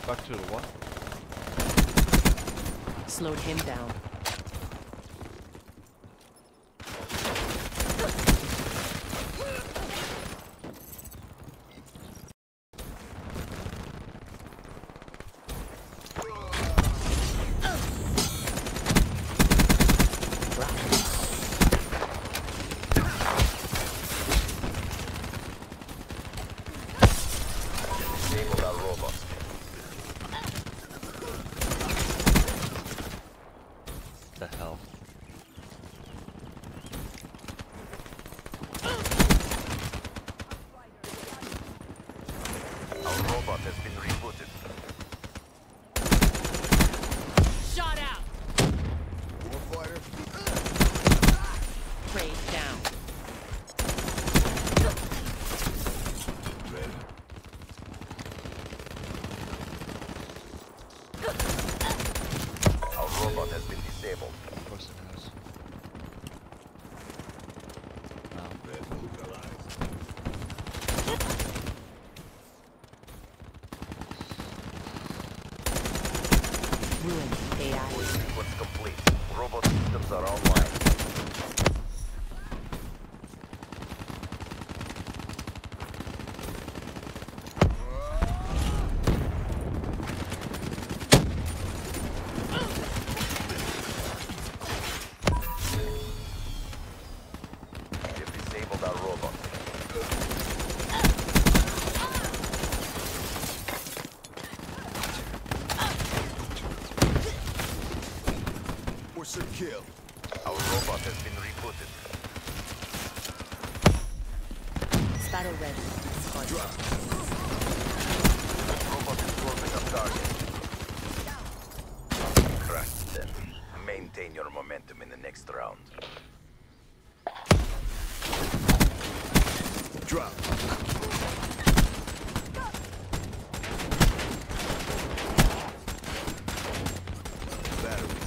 Back to the one. Slowed him down. Disable our robot. The hell? Our robot has been rebooted. Shot out! Warfighter. Prey down. Our robot has been disabled. Of course it has. Ruin AI. Full sequence complete. Robot systems are online. We've disabled our robot. Force a kill. Our robot has been rebooted. Battle ready. Drop. Robot is closing up target. Crush them. Maintain your momentum in the next round. Drop. Battery.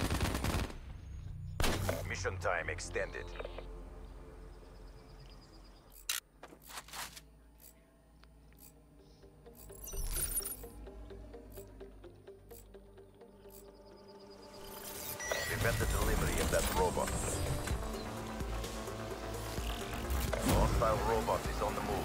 Mission time extended. Prevent the delivery of that robot. Hostile robot is on the move.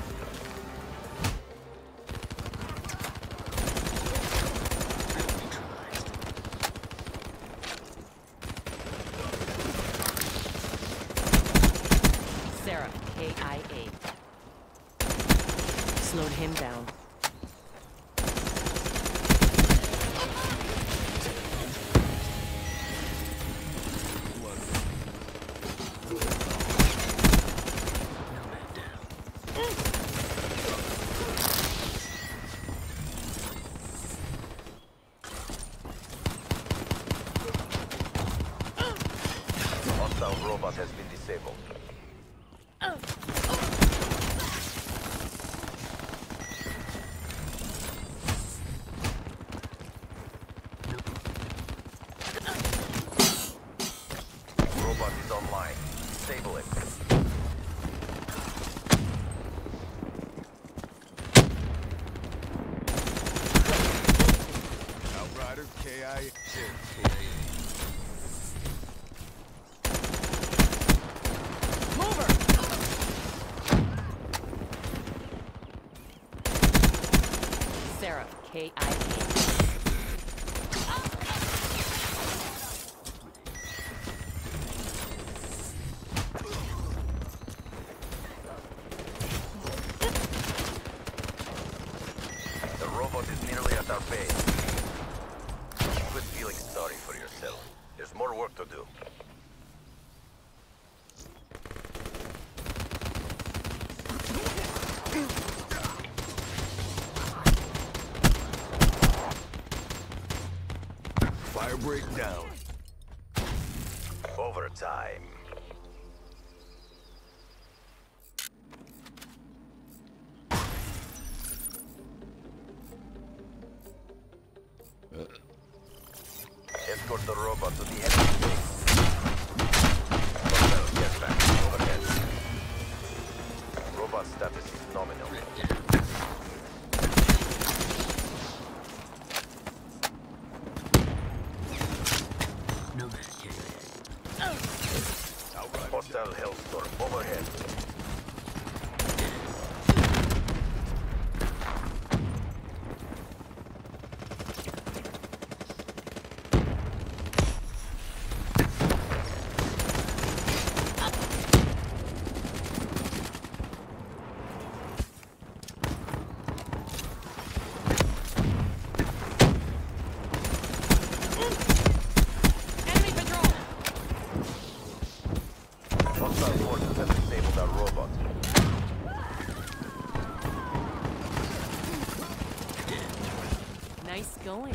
Sarah, KIA. Slowed him down. Hostile robot has been disabled. Robot is online. Disable it. Outrider. KIA. Mover! Sarah, KIA. The robot is nearly at our base. Quit feeling sorry for yourself. There's more work to do. Fire breakdown. Overtime. Escort the robot to the enemy base. Hostile get back overhead. Robot status is nominal. Hostile Hellstorm overhead. Enemy patrol! Hostile forces have disabled our robot. Nice going.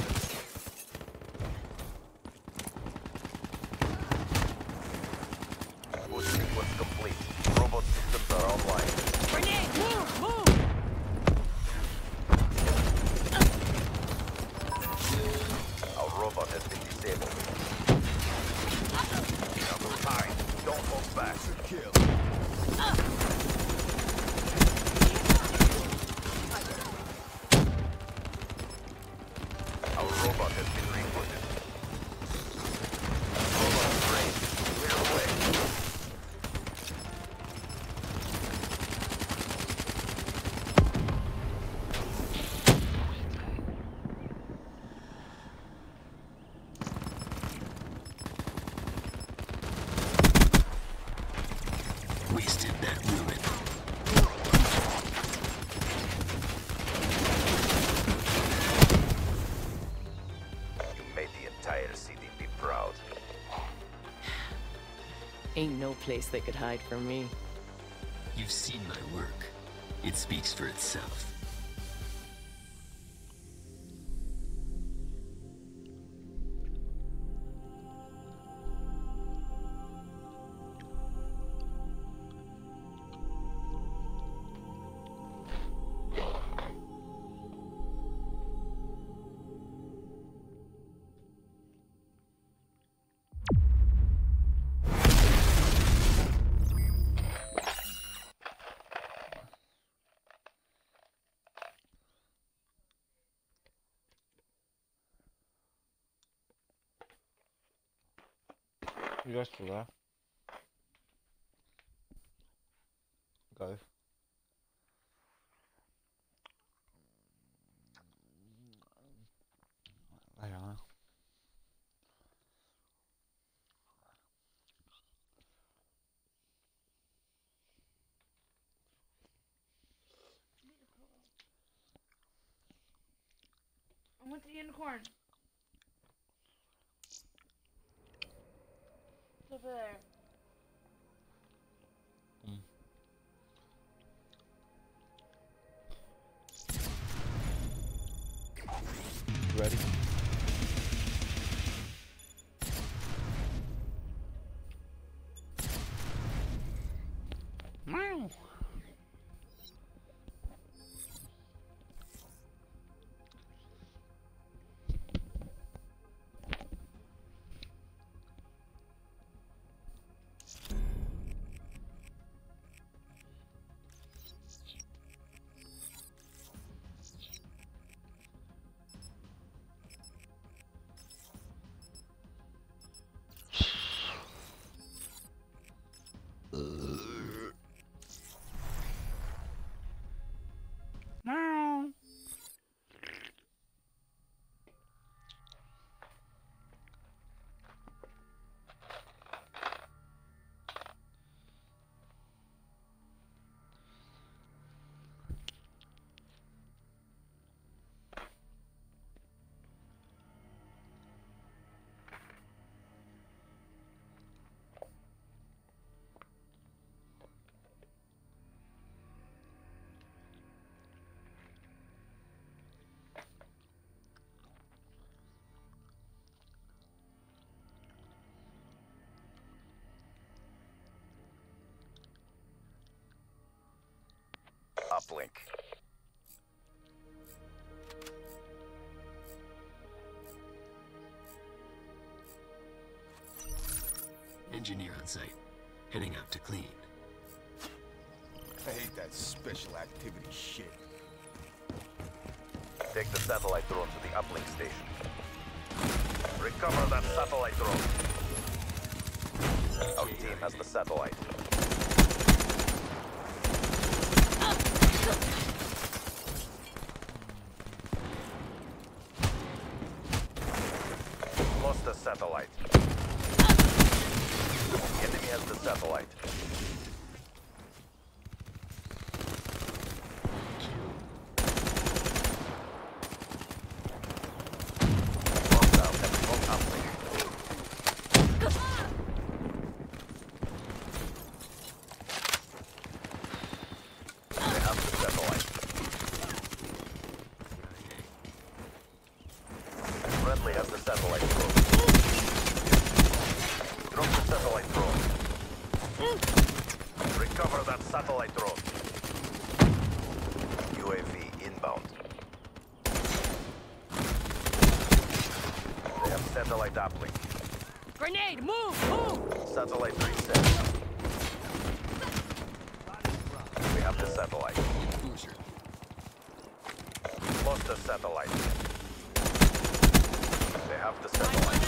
Boost sequence complete. Robot systems are online. Grenade! Move! Move! Our robot has been disabled. Double time. Don't hold back. Kill. Our robot has been rebooted. Robot trained. Clear the way. Wasted that ruin. You made the entire CDP proud. Ain't no place they could hide from me. You've seen my work. It speaks for itself. You guys still there? Go. There you are. I went to the unicorn. It's over there. Ready? Meow. Meow. Uplink. Engineer on site. Heading out to clean. I hate that special activity shit. Take the satellite drone to the uplink station. Recover that satellite drone. Our team has the satellite. Lost the satellite. Enemy has the satellite. Hostile have remote uplink. They have the satellite. Friendly has the satellite drone. Drop the satellite drone. Recover that satellite drone. UAV inbound. They have satellite uplink. Grenade! Move! Move! Satellite reset. We have the satellite. Boozer. Lost the satellite. They have the satellite.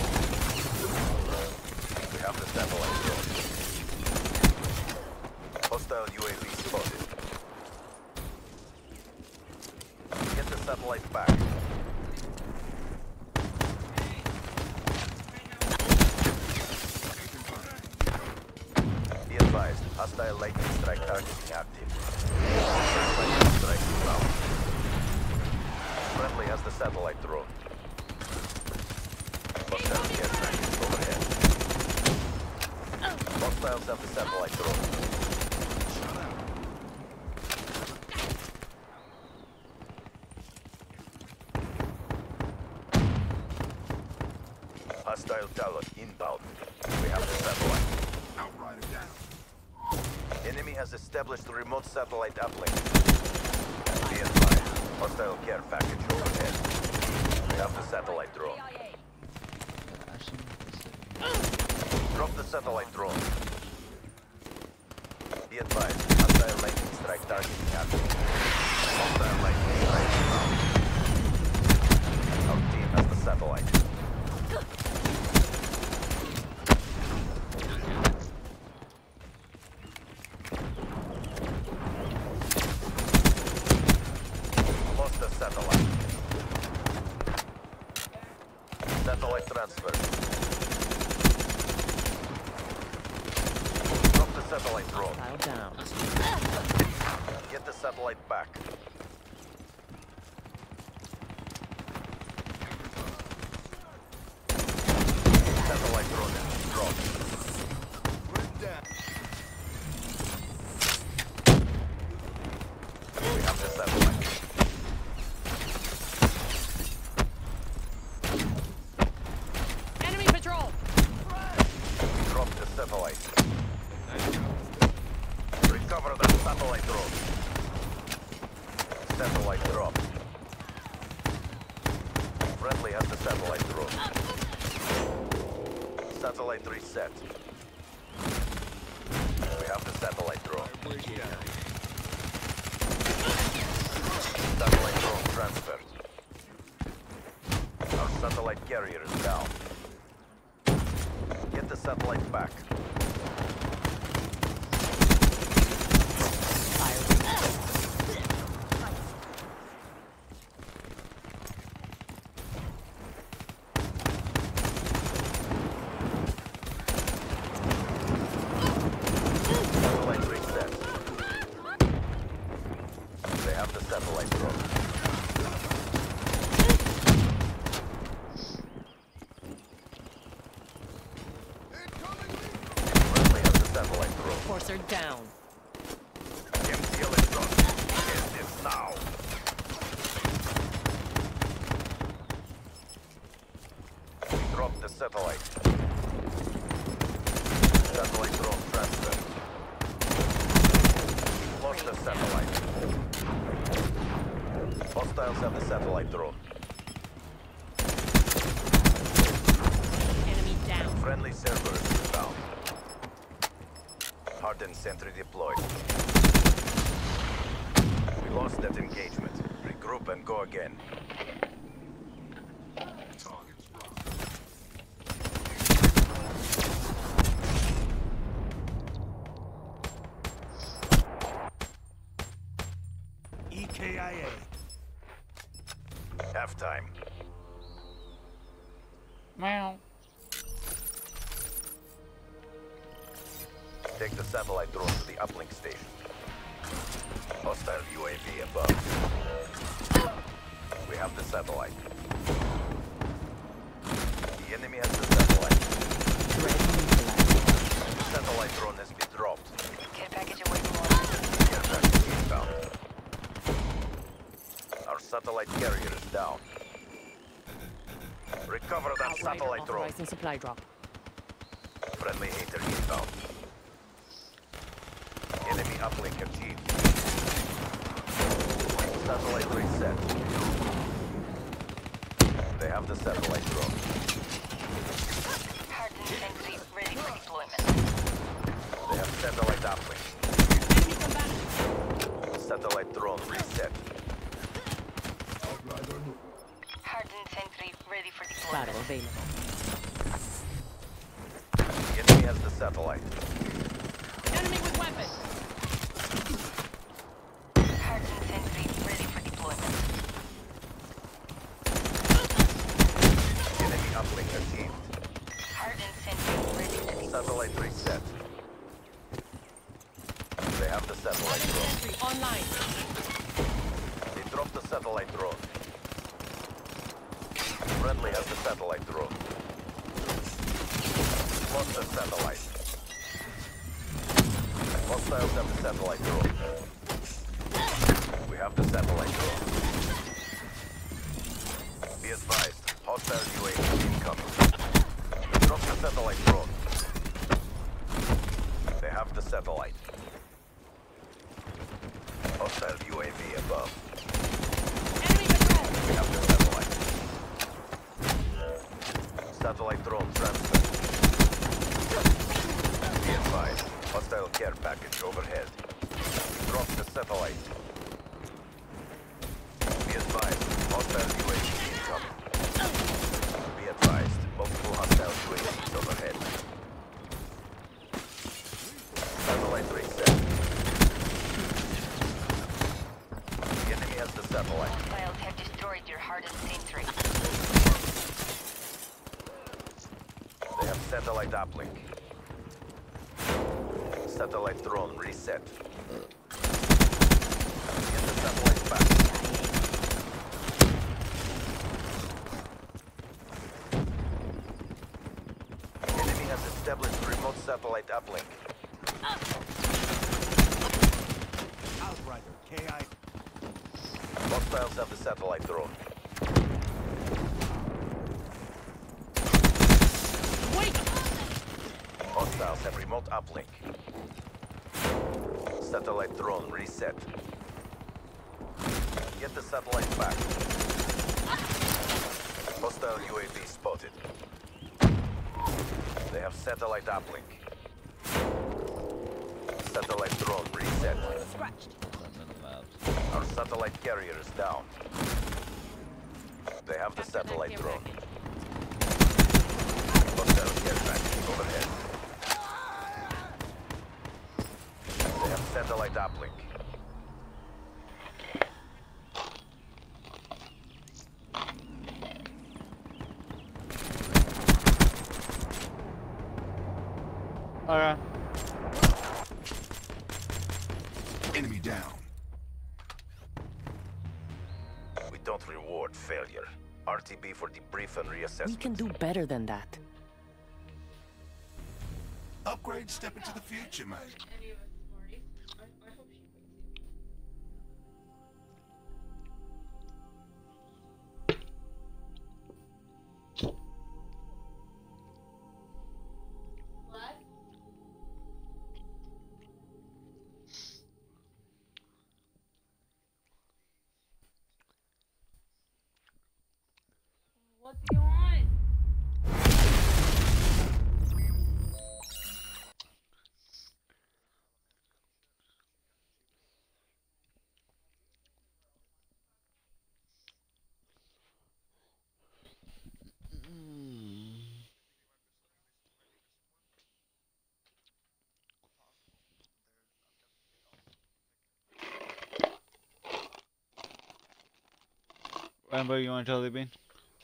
We have the satellite drone. Hostile UAV spotted. Get the satellite back. Be advised, hostile lightning strike targeting active. Lightning strike inbound. Friendly has the satellite drone. Hostile care package overhead. Hostiles have the satellite drone. Hostile tower inbound. We have the satellite. Outrider down. Enemy has established remote satellite uplink. Be advised, hostile care package overhead. We have the satellite drone. Drop the satellite drone. Be advised, hostile lightning strike targeting active. Hostile lightning strike inbound. Our team has the satellite. Lost the satellite. Satellite transfer. Drop the satellite drone. File down. Get the satellite back. Satellite drone dropped. Grid down. We have the satellite. Enemy patrol! Drop the satellite. Recover that satellite drone. Satellite dropped. Friendly has the satellite drone. Satellite reset. We have the satellite drone. Satellite drone transferred. Our satellite carrier is down. Get the satellite back. Satellite reset. They have the satellite drone. Friendly has the satellite drone. Forcer down. Empty electrons. End this now. Drop the satellite. Satellite drone transfer. Lost the satellite. Hostiles have the satellite drone. Enemy down. Friendly server is down. Hardened sentry deployed. We lost that engagement. Regroup and go again. this time. Meow. Take the satellite drone to the uplink station. Hostile UAV above. We have the satellite. The enemy has the satellite. Satellite drone has been dropped. Care package awaiting order. Care package inbound. Our satellite carrier is down. Recover that Outrider satellite drone. authorizing supply drop. Friendly hater inbound. Enemy uplink achieved. Satellite reset. They have the satellite drone. Hardened sentry ready for deployment. They have satellite uplink. Enemy combatant. Satellite drone reset. Hardened sentry ready for deployment. Claro, available. The enemy has the satellite. Enemy with weapon. Hardened sentry ready for deployment. Enemy uplink achieved. Hardened sentry ready to deploy. Satellite reset. They have the satellite drone. Sentry online. They dropped the satellite drone. Friendly has the satellite drone. Lost the satellite. Hostiles have the satellite drone. We have the satellite drone. Be advised, hostile UAV incoming. Drop the satellite drone. They have the satellite. Hostile UAV above. Enemy patrol. We have the satellite. Satellite drone transfer. Be advised, hostile care package overhead. Drop the satellite. Be advised, hostile UAV incoming. Be advised, multiple hostile UAVs overhead. Satellite reset. The enemy has the satellite. Hostiles have destroyed your hardened sentry. They have satellite uplink. Satellite drone reset. Get the satellite back. Enemy has established remote satellite uplink. Outrider, KI. Hostiles have the satellite drone. Wait! Hostiles have remote uplink. Satellite drone reset. Get the satellite back. Hostile UAV spotted. They have satellite uplink. Satellite drone reset. Scratched. Our satellite carrier is down. They have the satellite drone. Hostile care package overhead. They have satellite uplink. Okay. Enemy down. We don't reward failure. RTB for debrief and reassessment. We can do better than that. Upgrade, step into the future, mate. Any of us Marty. I hope she wins. What? What do you want? Rambo, you want a jelly bean?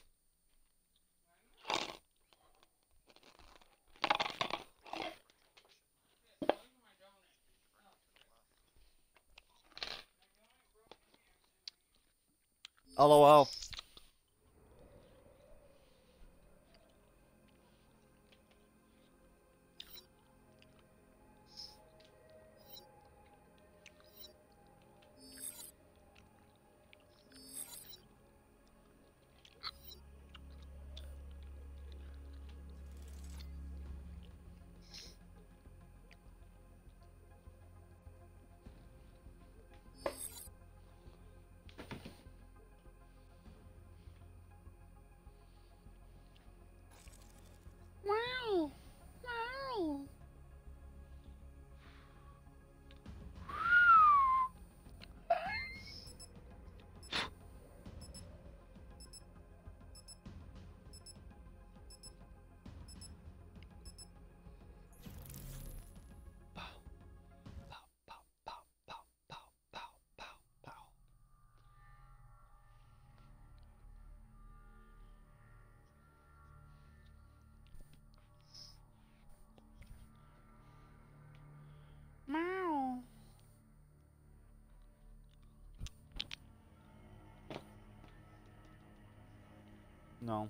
LOL. Meow. No.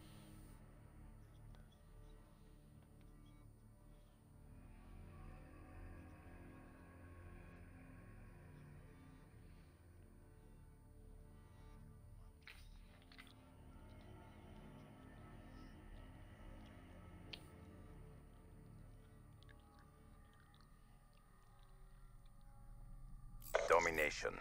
Domination.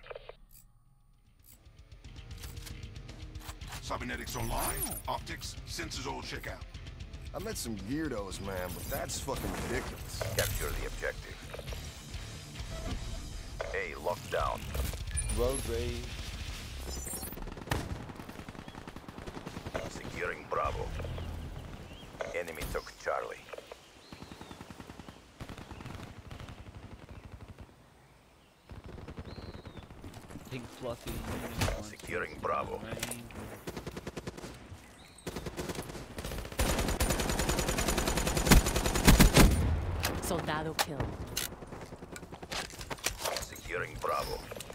Cybernetics online. Optics, sensors all check out. I met some weirdos, man, but that's fucking ridiculous. Capture the objective. A lockdown. Well, Ray. Securing Bravo. Enemy took Charlie. Pink fluffy. Securing Bravo. Soldado killed. Securing Bravo.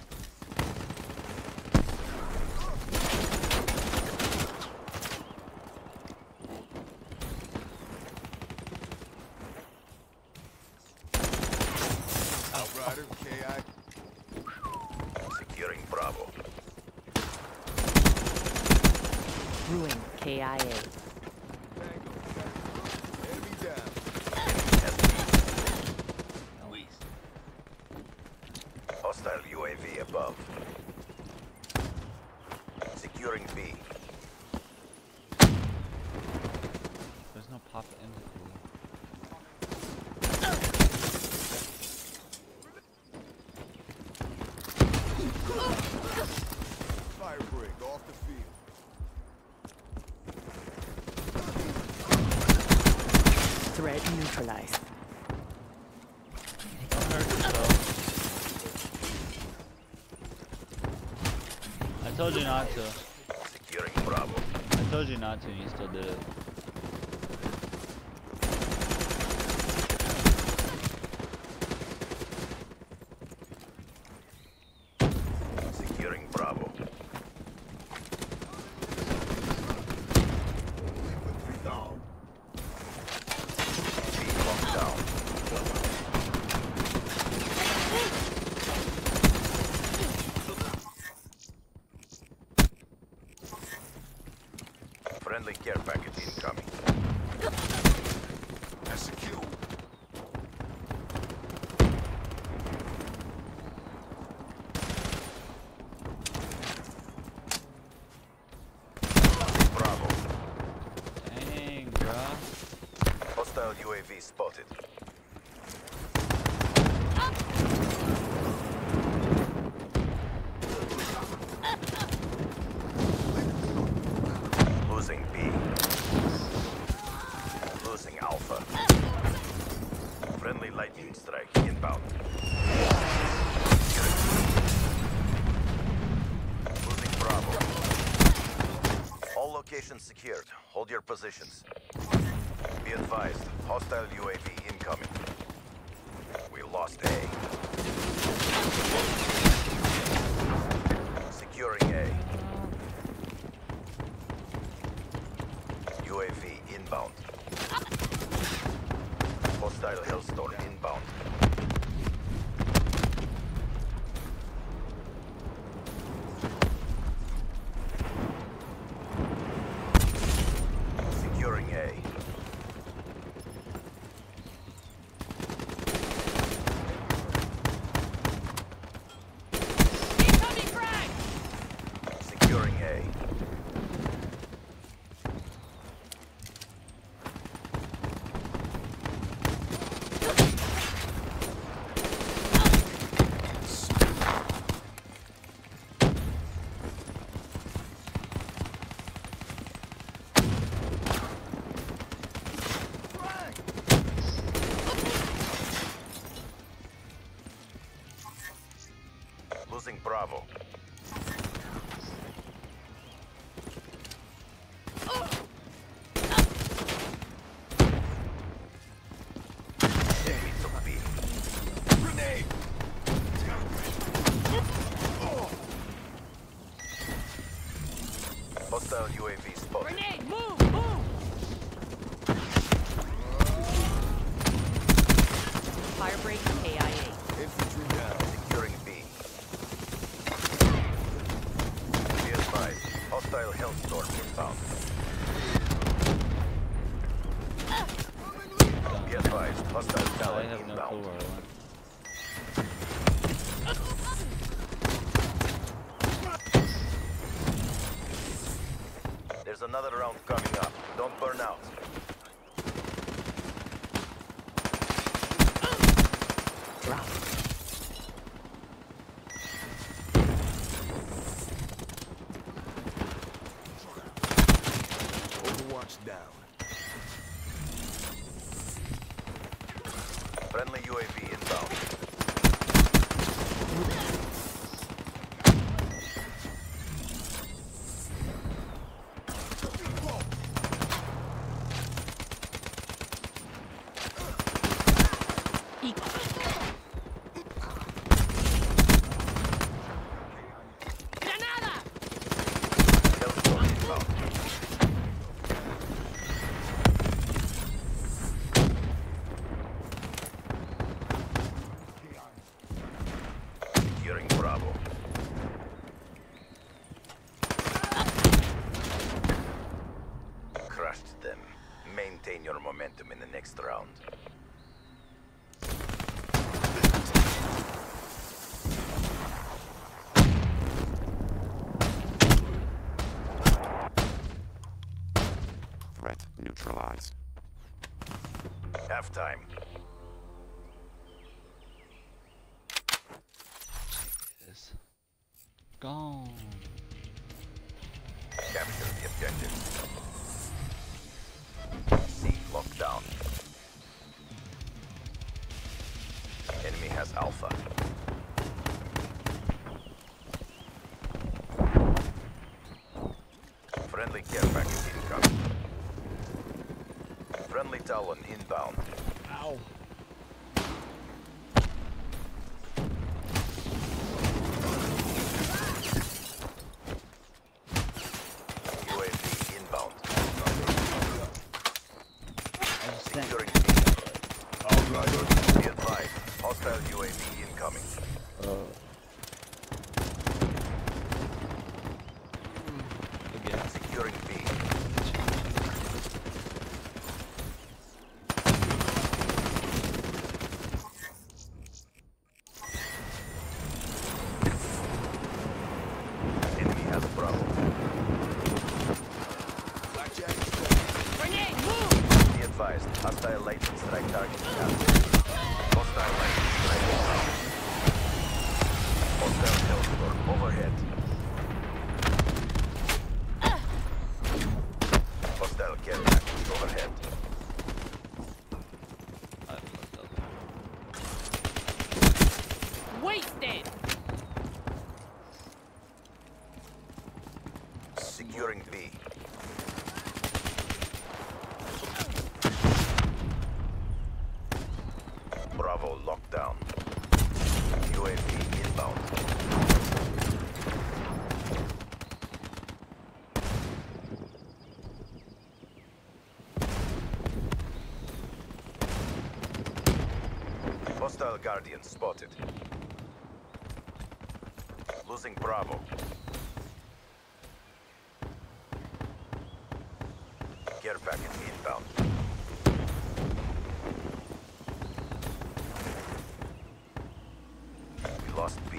Outrider, KI. Securing Bravo. Ruin KIA. Enemy down. Waste. Hostile UAV above. Securing B. There's no pop in the pool. Fire break off the field. Threat neutralized. Don't hurt yourself. I told you not to. Securing Bravo. I told you not to, and you still did it. Securing Bravo. B locked down. Friendly care package incoming. That's a kill. Bravo. Dang, bruh. Hostile UAV spotted. Losing B. Losing Alpha. Friendly lightning strike inbound. Losing Bravo. location secured. Hold your positions. Be advised, hostile UAV incoming. We lost A. Securing A. UAV inbound. Hostile Hellstorm inbound. Securing A. Incoming frag! Securing A. Losing Bravo. Enemy took B. Grenade! Hostile UAV spotted. Grenade, move, move! Firebreak KIA. Infantry down. Securing B. Be advised, hostile Hellstorm inbound. Be advised, hostile I Talon have no clue inbound. where I went. There's another round coming up. Don't burn out. Drop. Overwatch down. Friendly UAV inbound. Granada! Hellstorm inbound. Securing Bravo. Crushed them. Maintain your momentum in the next round. Threat neutralized. Halftime. This. Gone. Capture the objective. C locked down. Enemy has Alpha. Friendly care package incoming. Friendly Talon inbound. Ow. UAV inbound. I just think. Securing Outrider. B. Be advised. Hostile UAV incoming. Again. Securing B. Enemy has Bravo. Blackjack. Grenade, move! Be advised, hostile lightning strike target captured. Hostile lightning strike inbound. Hostile Hellstorm overhead. Hostile care package overhead. I fucked up. Wasted! Securing B. Bravo locked down. UAV inbound. Hostile Guardian spotted. Losing Bravo. Care package inbound. We lost B.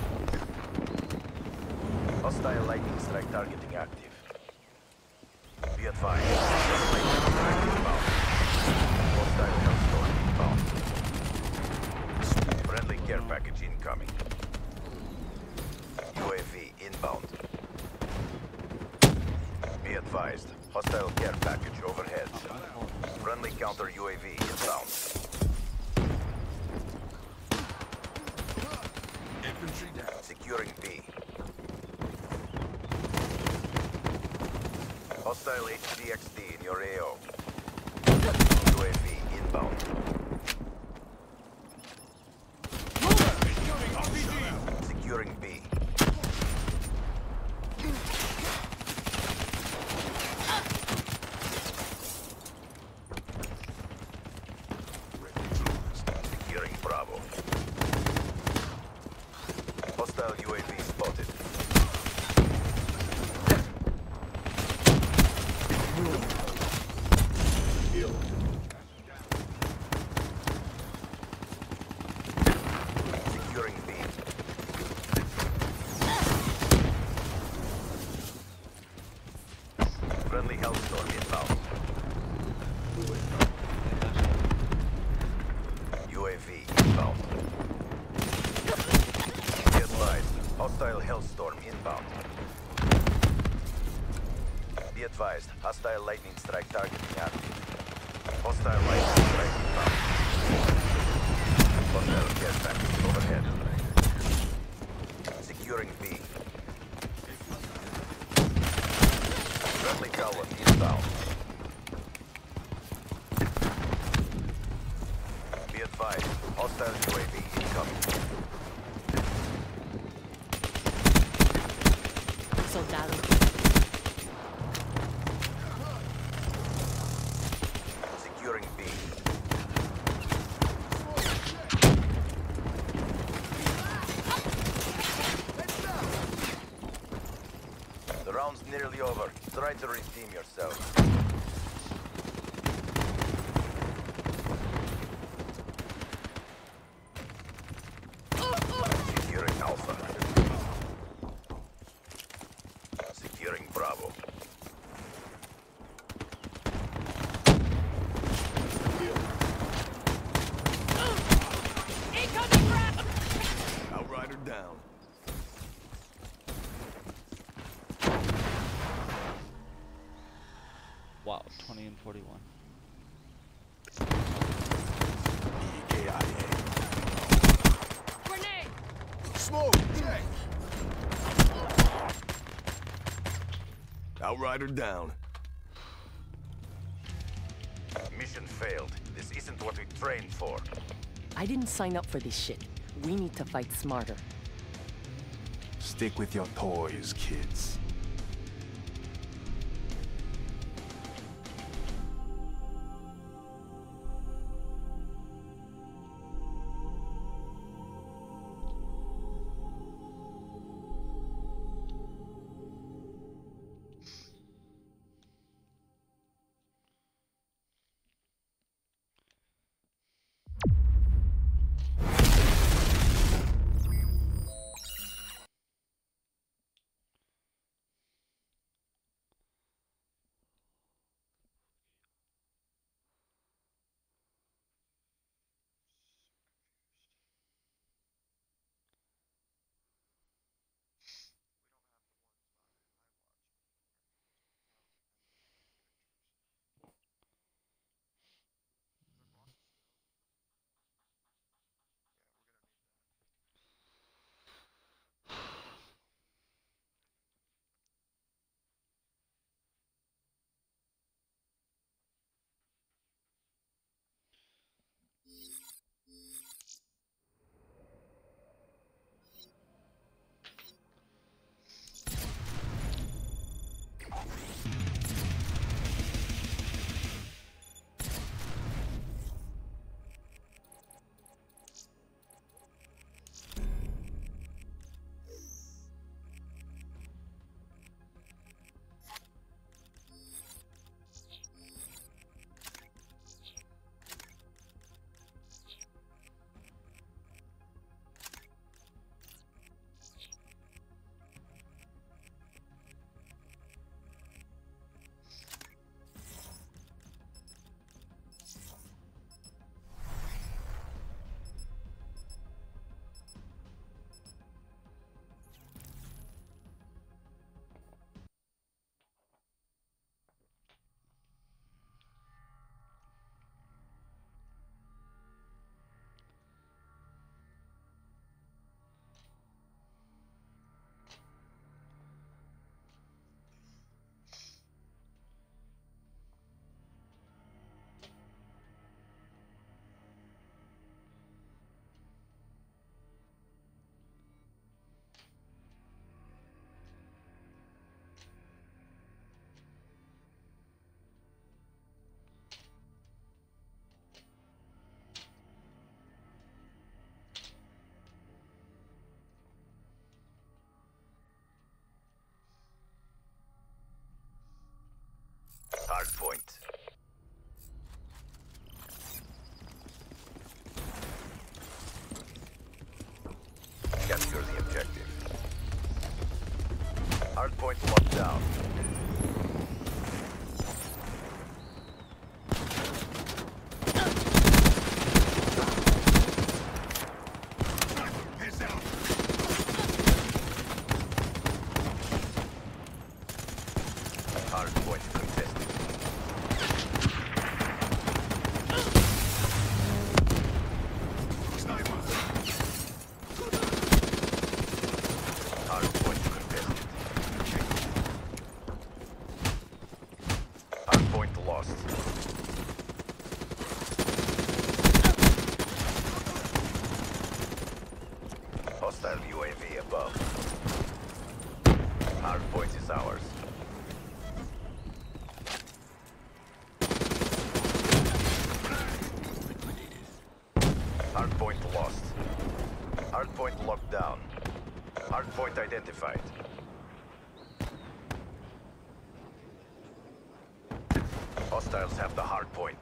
Hostile lightning strike targeting active. Be advised. Lightning strike inbound. Hostile Hellstorm inbound. Friendly care package incoming. UAV inbound. Be advised. Hostile care package overhead. Friendly counter UAV inbound. Infantry down. Securing B. Hostile HDXD in your AO. UAV inbound. Securing B. Securing Bravo. Hostile UAV spotted. Securing B. Friendly Hellstorm inbound. UAV inbound. Be advised. Hostile Hellstorm inbound. Be advised. Hostile lightning strike targeting active. Hostile lightning strike inbound. Hostile care package overhead. Securing B. Friendly Cowan inbound. Be advised. Hostile UAV incoming. Soldado. Securing B. The round's nearly over. Try to redeem yourself. Securing Alpha. Securing Bravo. Incoming grab! Outrider down. Wow, 20 and 41. EKIA. Grenade! Smoke! Check! Outrider down. Mission failed. This isn't what we trained for. I didn't sign up for this shit. We need to fight smarter. Stick with your toys, kids. hard point. Capture the objective. Hard point locked down. Hard point contested. Hard point contested. Hard point lost. Hostile UAV above. Hard point is ours. Hard point lost. Hard point locked down. Hard point identified. Hostiles have the hard point.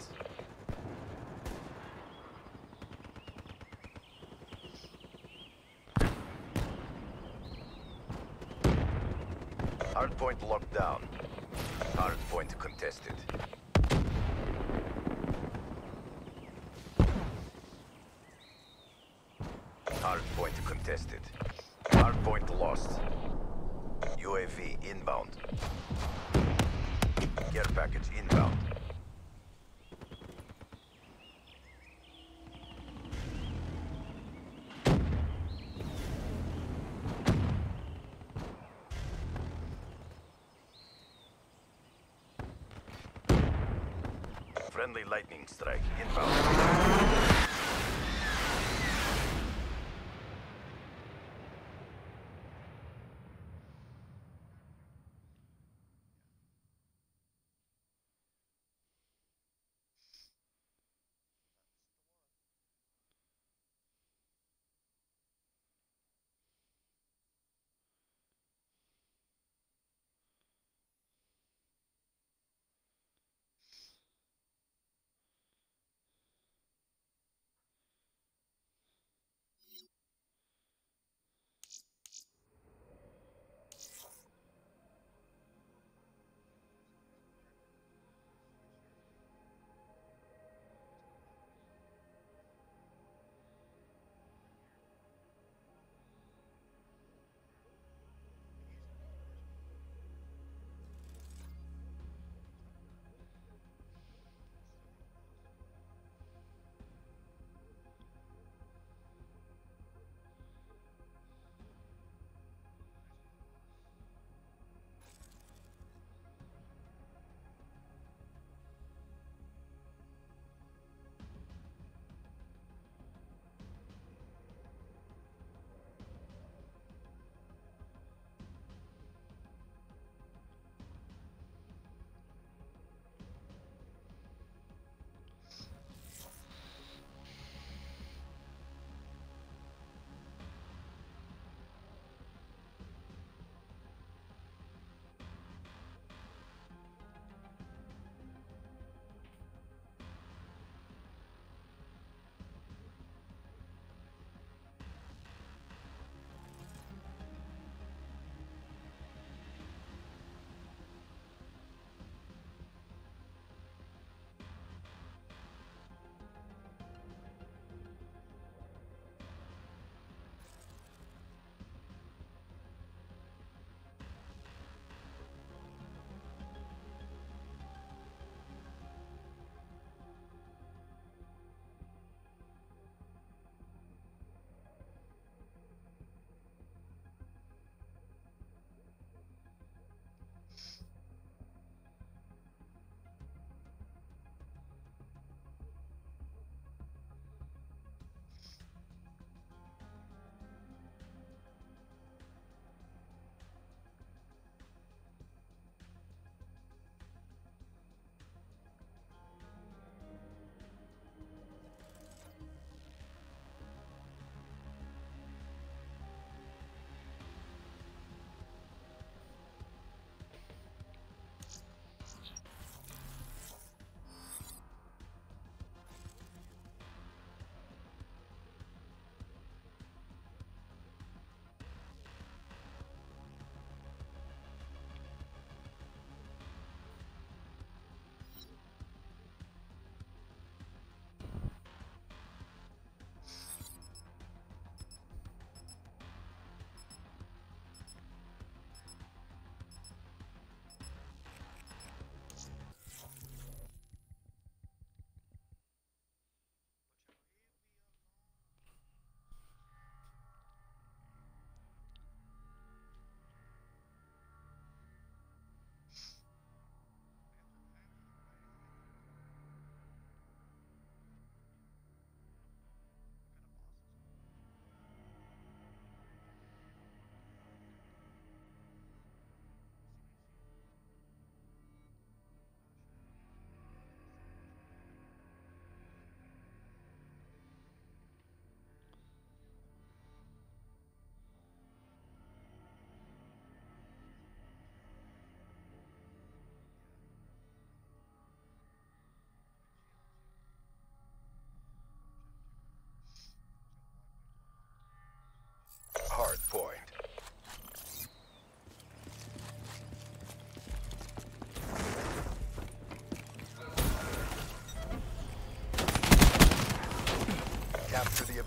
Hard point locked down. Hard point contested. Hard point contested. Hard point lost. UAV inbound. Care package inbound. Friendly lightning strike inbound.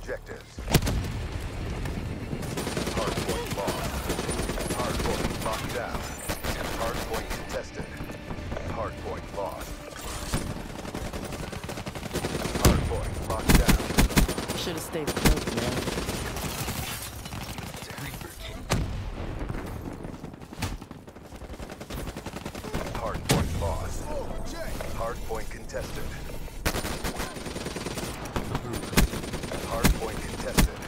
objectives. Hardpoint lost. Hardpoint locked down. Hardpoint contested. Hardpoint lost. Hardpoint locked down. Should have stayed close, man. Hardpoint lost. Hardpoint contested. Hardpoint contested.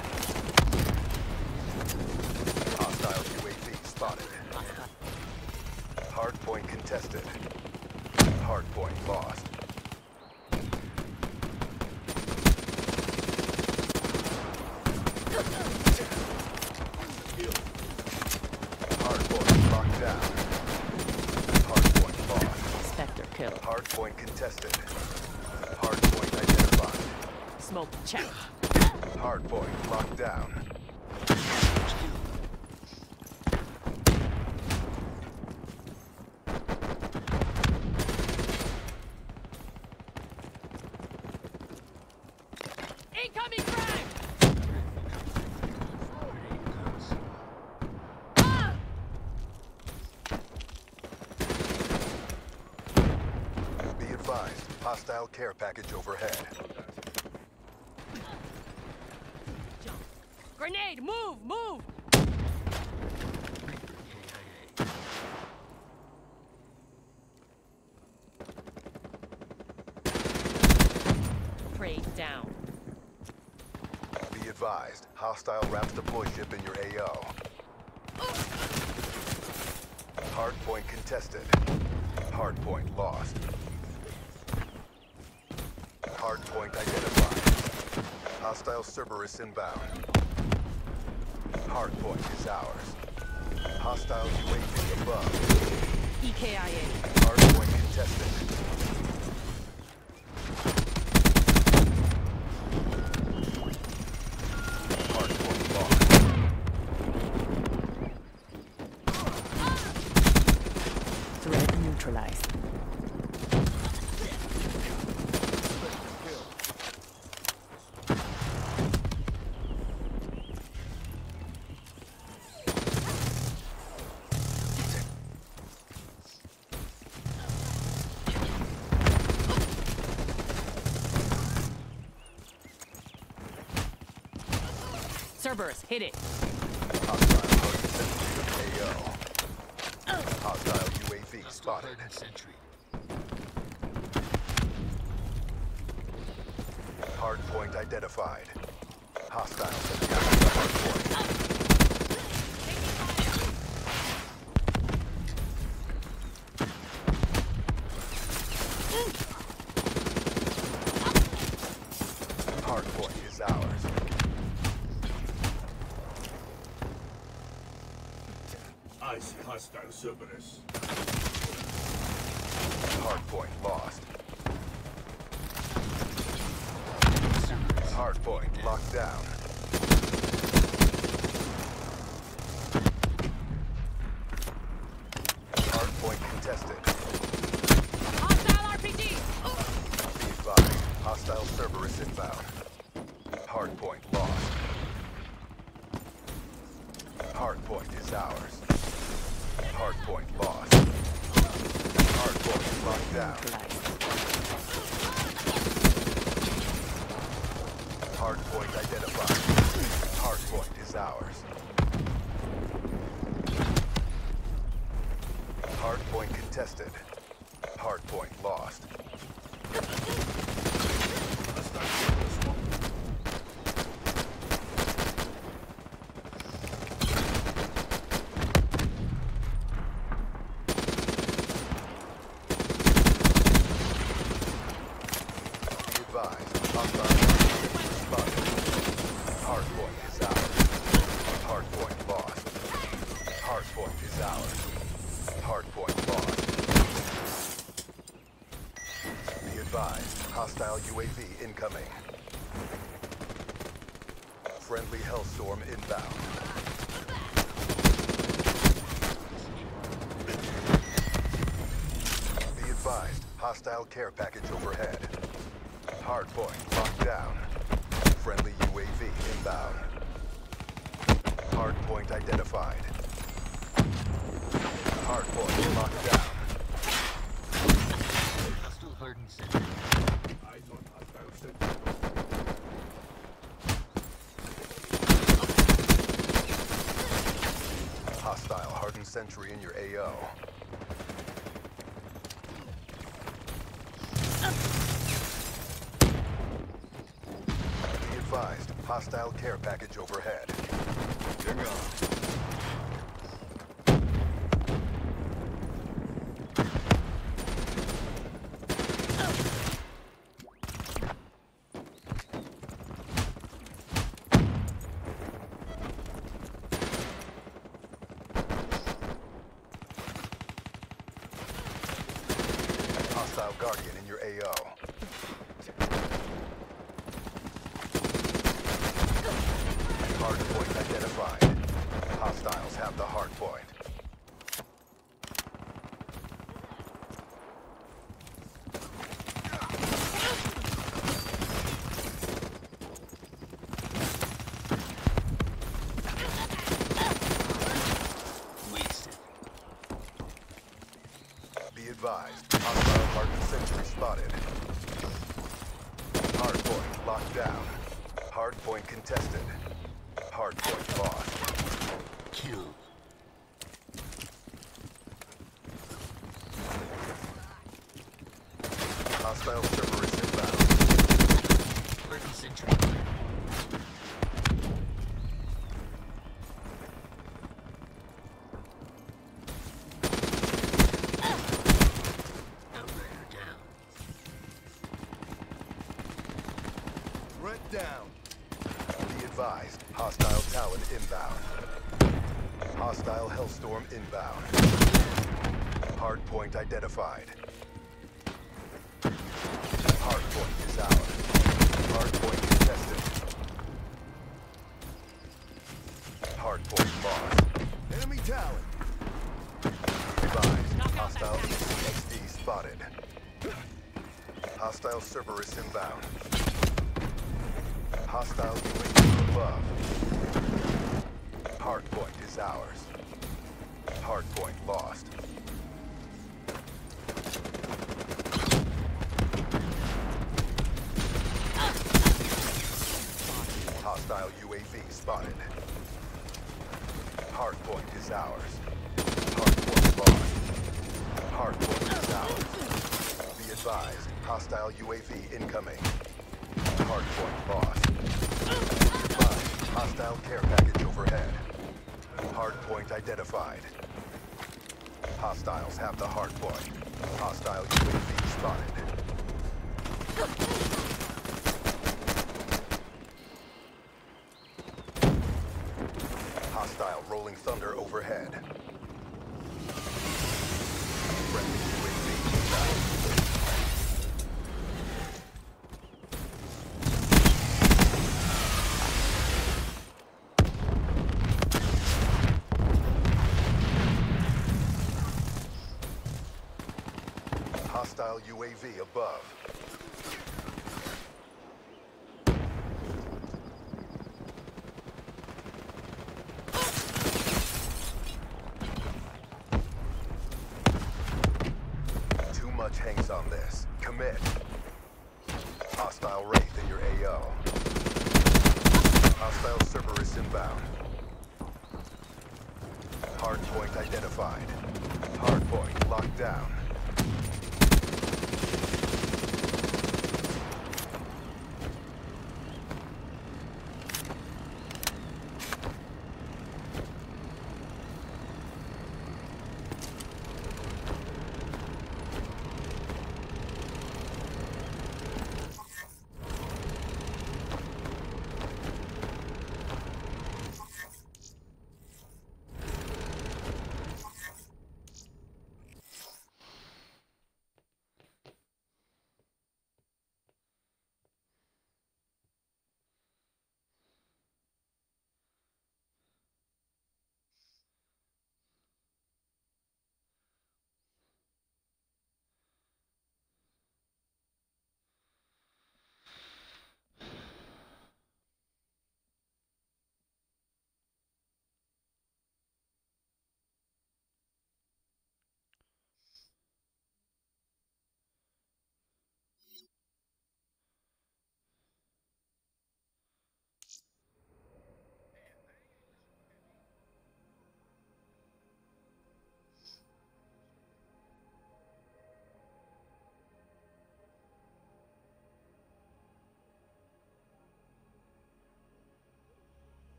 Hostile UAV spotted. Hardpoint contested. Hardpoint lost. Hardpoint locked down. Hardpoint lost. Spectre kill. Hardpoint contested. Hardpoint identified. Smoke check. Hardpoint locked down. Incoming frag! Be advised, hostile care package overhead. Grenade! Move! Move! Prey down. Be advised, hostile routes deploy ship in your AO. Hardpoint contested. Hardpoint lost. Hardpoint identified. Hostile Cerberus inbound. Hardpoint is ours. Hostile UAV above. EKIA. Hardpoint contested. Hardpoint lost. Threat neutralized. Cerberus, hit it. Hostile AO. Hostile UAV spotted. Hardpoint identified. Hostiles have captured the hardpoint. Hardpoint is ours. I see hostile Cerberus. Hardpoint lost. Hardpoint locked down. Hardpoint contested. Hostile RPG! Be advised, hostile Cerberus inbound. Hardpoint lost. Hardpoint is ours. Hardpoint lost. Hardpoint locked down. Neutralized. Hardpoint identified. Hardpoint is ours. Hardpoint contested. Hardpoint lost. Be advised, hostile spotted. Hardpoint is ours. Hardpoint lost. Hardpoint is ours. Hardpoint lost. Be advised, hostile UAV incoming. Friendly Hellstorm inbound. Be advised, hostile care package overhead. Hardpoint locked down. Friendly UAV inbound. Hardpoint identified. Hardpoint locked down. Hostile hardened sentry. Hostile hardened sentry in your AO. Be advised, hostile care package overhead. Hang on. Hostile Guardian in your AO. Hardpoint identified. Hostiles have the hardpoint. Wasted. Be advised, hostile hardened sentry spotted. Hardpoint locked down. Hardpoint contested. Hardpoint lost. Kill. Hostile Cerberus inbound. Hardened sentry. Outrider down. Threat down. Be advised, hostile Talon inbound. Hostile Hellstorm inbound. Hardpoint identified. Hardpoint is ours. Hardpoint contested. Hardpoint lost. Enemy Talon. Be advised, hostile ECXD spotted. Hostile Cerberus inbound. Hostile UAV above. Hardpoint is ours. Hardpoint lost. Hostile UAV spotted. Hardpoint is ours. Hardpoint lost. Hardpoint is ours. Be advised, hostile UAV incoming. Hardpoint lost. Be advised, hostile care package overhead. Hardpoint identified. Hostiles have the hardpoint. Hostile UAV spotted. Hostile rolling thunder overhead. Friendly UAV inbound. Hostile UAV above. Too much hangs on this. Commit. Hostile Wraith in your AO. Hostile Cerberus inbound. Hardpoint identified. Hardpoint locked down.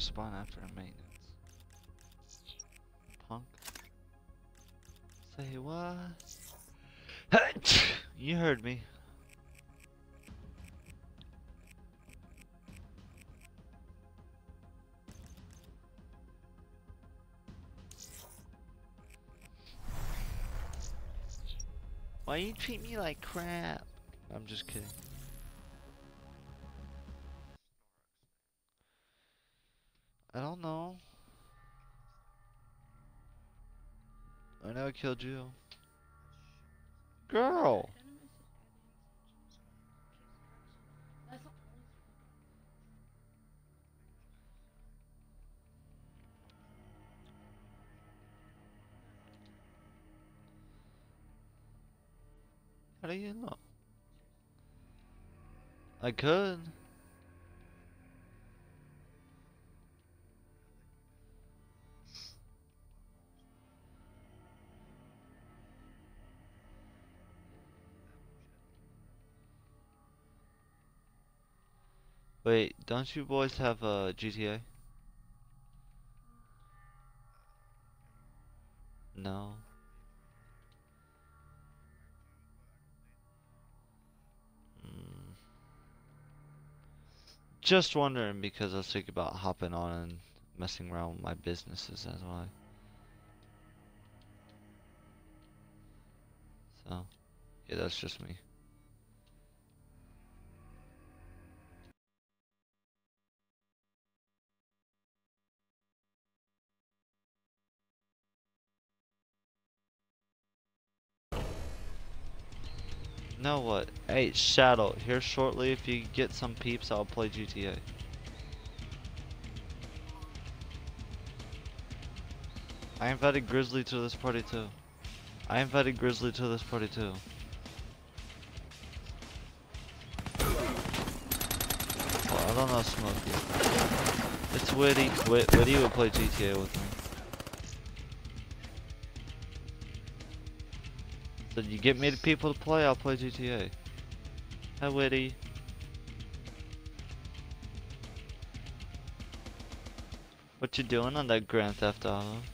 respawn after maintenance. Punk. Say what? You heard me. Why you treat me like crap? I'm just kidding. I don't know. I know I killed you. Girl! How do you know? I could. Wait, don't you boys have a GTA? No. Just wondering because I was thinking about hopping on and messing around with my businesses, that's why. So, yeah, that's just me. Know what? Hey, Shadow, here shortly, if you get some peeps, I'll play GTA. I invited Grizzly to this party too. I invited Grizzly to this party too. Well, I don't know Smokey. It's Witty. Witty would play GTA with me. So you get me the people to play, I'll play GTA. Hi Witty. What you doing on that Grand Theft Auto?